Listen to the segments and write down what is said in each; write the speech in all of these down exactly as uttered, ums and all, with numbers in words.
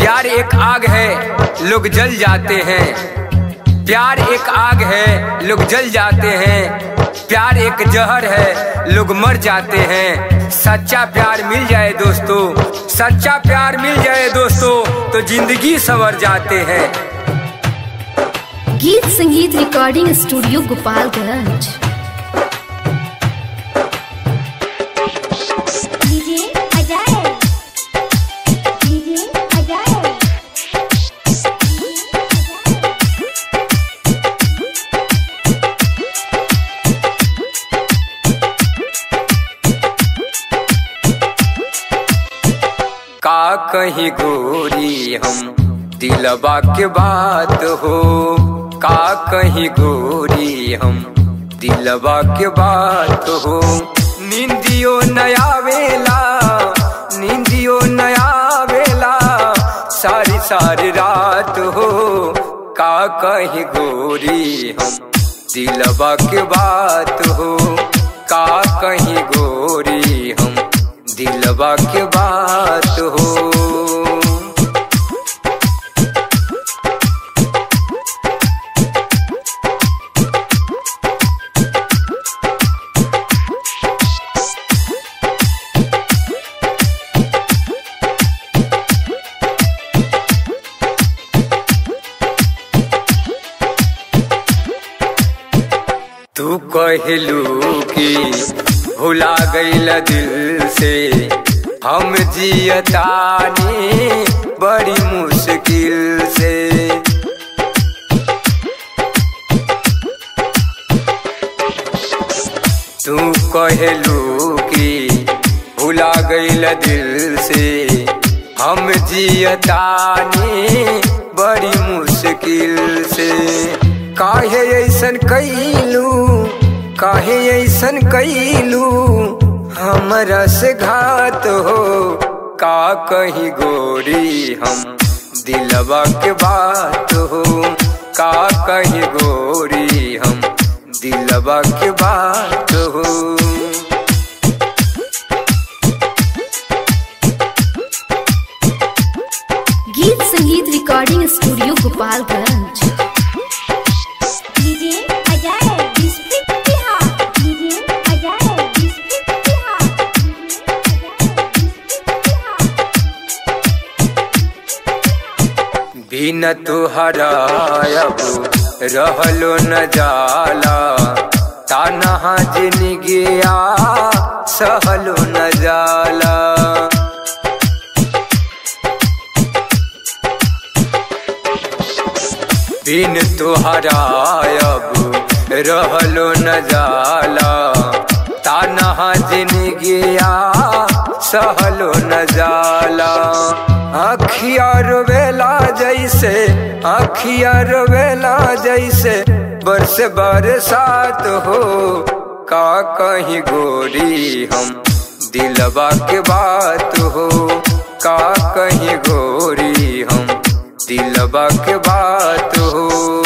प्यार एक आग है लोग जल जाते हैं, प्यार एक आग है लोग जल जाते हैं, प्यार एक जहर है लोग मर जाते हैं। सच्चा प्यार मिल जाए दोस्तों, सच्चा प्यार मिल जाए दोस्तों तो जिंदगी संवर जाते हैं। गीत संगीत रिकॉर्डिंग स्टूडियो गोपालगंज। का कहीं गोरी हम दिलवा के बात हो, का कहीं गोरी हम दिलवा के बात हो। नींदियो नया वेला, नींदियो नया वेला सारी सारी रात हो। का कहीं गोरी हम दिलवा के बात हो, का कहीं गोरी हम दिलवा के बात हो। तू कहलू कि भुला गईल दिल से, हम जियतानी बड़ी मुश्किल से। तू कहलू कि भुला गईल दिल से, हम जियतानी बड़ी मुश्किल से। काहे ऐसन कैलू, काहे ऐसन कैलू हमरा से घात हो। का कहीं गोरी हम दिलवा के बात हो, का कहीं गोरी हम दिलवा के बात हो। गीत संगीत रिकॉर्डिंग स्टूडियो गोपालगंज। बिन तुहरा अब रहलो न जाला, तानहा जिंदगिया सहलो न जाला। बिन तुहरा अब रहलो न जाला, तानहा जिंदगिया सहलो न जाला। आखिया रोवेला जैसे, आखिया रोवेला जैसे बरस बरसात हो। का कहीं गोरी हम दिलवा के बात हो, का कहीं गोरी हम दिलवा के बात हो।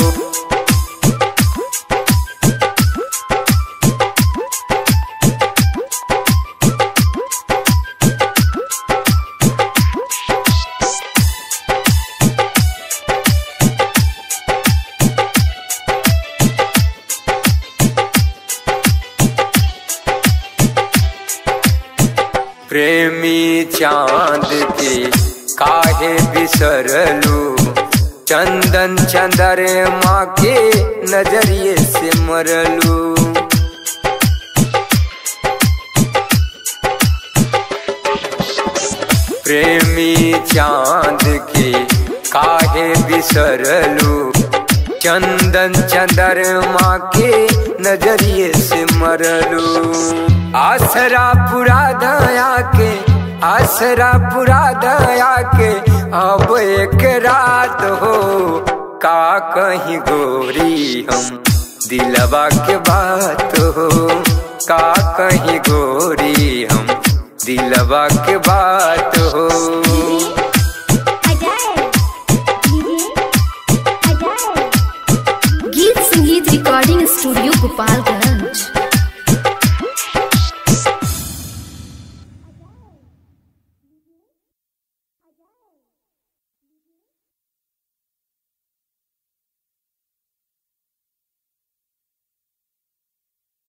प्रेमी चांद के काहे बिसरलू, चंदन चंद्रमा के नजरिए से मरलू। प्रेमी चांद के काहे बिसरलू, चंदन चंद्रमा के नजरिए से मरलू। आसरा पुरा दया के, आसरा पुरा दया के अब एक रात हो। का कहीं गोरी हम दिलवा के बात हो, का कहीं गोरी हम दिलवा के बात हो।